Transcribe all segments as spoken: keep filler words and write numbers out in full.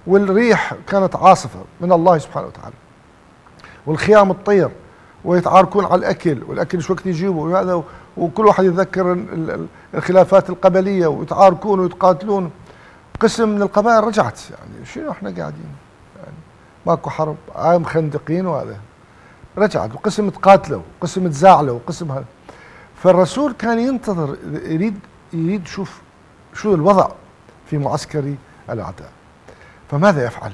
والريح كانت عاصفة من الله سبحانه وتعالى، والخيام تطير ويتعاركون على الأكل، والأكل شو وقت يجيبوا وهذا، وكل واحد يتذكر الخلافات القبلية ويتعاركون ويتقاتلون. قسم من القبائل رجعت، يعني شنو احنا قاعدين يعني ماكو حرب، عام خندقين وهذا، رجعت، وقسم تقاتلوا وقسم تزاعلوا وقسم هذا. فالرسول كان ينتظر، يريد يريد يشوف شو الوضع في معسكر الأعداء. فماذا يفعل؟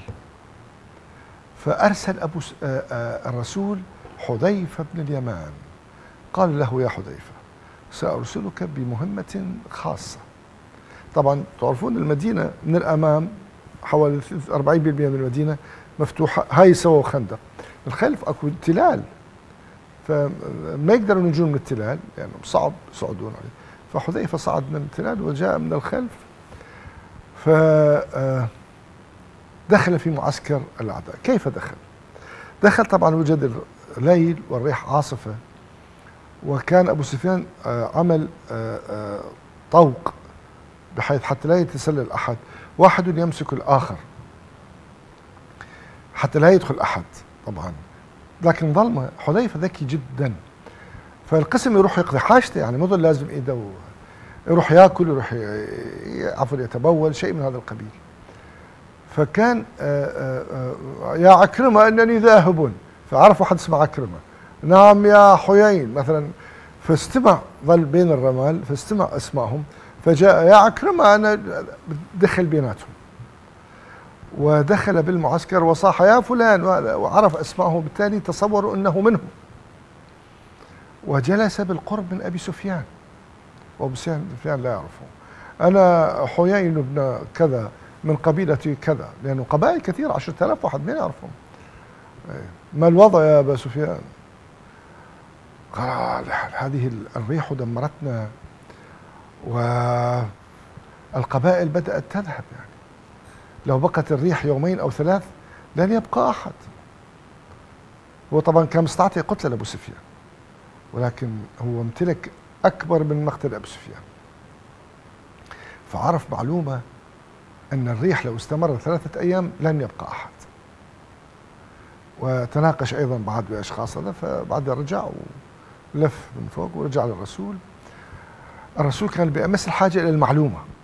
فأرسل أبو س... آآ آآ الرسول حذيفة بن اليمان، قال له: يا حذيفة، سأرسلك بمهمة خاصة. طبعا تعرفون المدينة من الأمام حوالي أربعين بالمئة من المدينة مفتوحة، هاي سووا خندق، الخلف أكو تلال، فما يقدروا ينجون من التلال، يعني صعب يصعدون عليه. فحذيفة صعد من التلال وجاء من الخلف، فدخل في معسكر الأعداء. كيف دخل؟ دخل طبعا وجد الليل والريح عاصفة، وكان أبو سفيان عمل طوق بحيث حتى لا يتسلل أحد، واحد يمسك الآخر حتى لا يدخل أحد طبعا. لكن ظلمة، حذيفة ذكي جدا، فالقسم يروح يقضي حاجته، يعني مو ظل لازم ايده، يروح ياكل، يروح عفوا يتبول، شيء من هذا القبيل. فكان آآ آآ يا عكرمة انني ذاهب، فعرف واحد اسمه عكرمة، نعم يا حيين مثلا، فاستمع، ظل بين الرمال فاستمع اسمائهم، فجاء يا عكرمة، انا دخل بيناتهم ودخل بالمعسكر وصاح يا فلان، وعرف اسمائه، بالتالي تصوروا انه منهم، وجلس بالقرب من ابي سفيان، وابو سفيان لا يعرفه. انا حيين بن كذا من قبيلة كذا، لانه قبائل كثيرة، عشرة آلاف واحد ما يعرفهم. ما الوضع يا ابا سفيان؟ قال: هذه الريح دمرتنا، والقبائل بدأت تذهب، يعني لو بقت الريح يومين او ثلاث لن يبقى احد. هو طبعا كان مستعطي قتل ابو سفيان، ولكن هو امتلك اكبر من مقتل ابو سفيان، فعرف معلومه ان الريح لو استمر ثلاثه ايام لن يبقى احد. وتناقش ايضا بعد باشخاص هذا، فبعد رجع ولف من فوق ورجع للرسول. الرسول كان بامس الحاجه الى المعلومه،